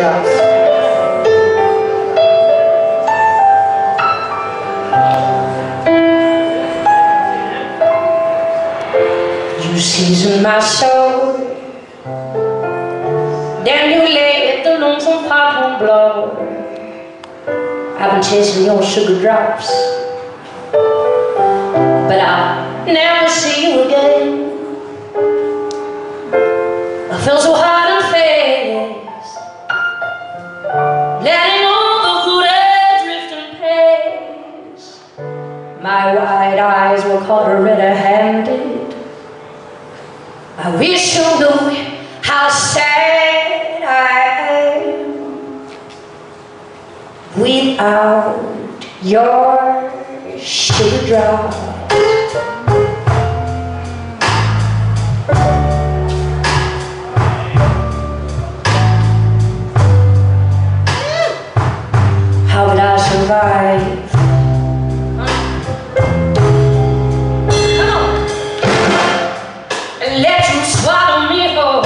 drops. You season my soul, then you let the lonesome popcorn blow. I've been chasing your sugar drops, but I'll never see you again. I feel so hard and fast, letting all the good air drift and pass. My wide eyes were caught red-handed. I wish you knew how sad I am without your sugar drops. How would I survive? Come on. And let you swallow me whole.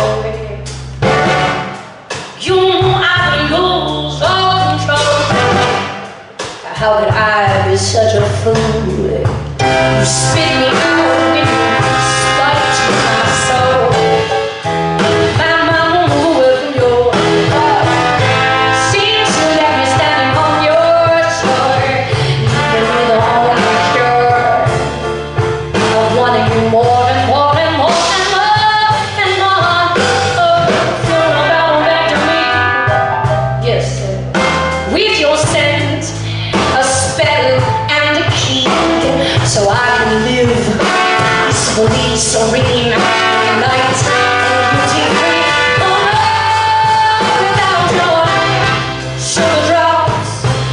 You know I can lose all control. How could I be such a fool? You spit me out with spite to my soul. My mama moved away from your heart. Seems to let me standing on your shore. Even with all I'm sure of wanting you more and more and more and more and more. Oh, you're about back to me. Yes, sir. With your scent, a spell and a key, so I can live peacefully, serene, light and beauty-free. Oh no, without your sugar drops.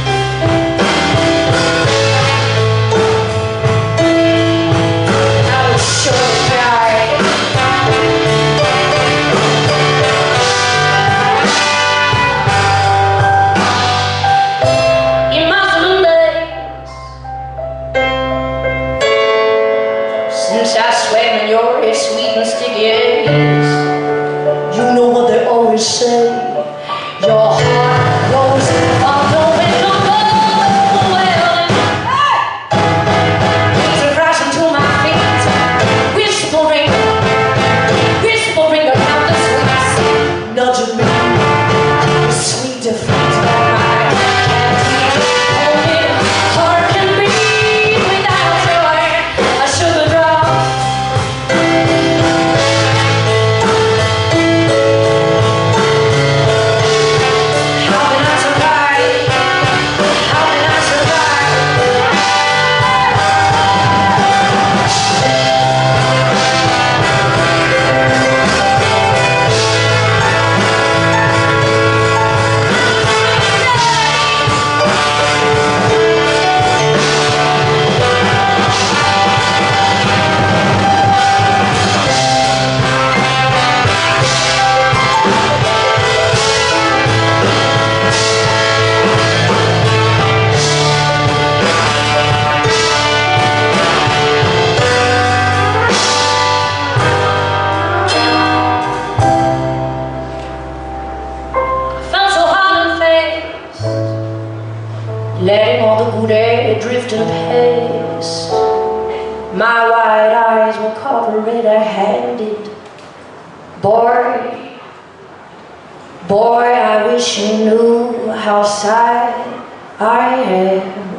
I would surely die. In my little days, since I swam in your sweet and sticky eggs, you know what they always say, your heart goes on going on well. Things are crashing to my feet, whispering about the sweets, nudging me, sweet defeat that I can't hold it. Heart can beat without your sugar drops. How can I survive? How can I survive? Letting all the good air drift and pass. My wide eyes were caught red-handed. Boy, I wish you knew how sad I am.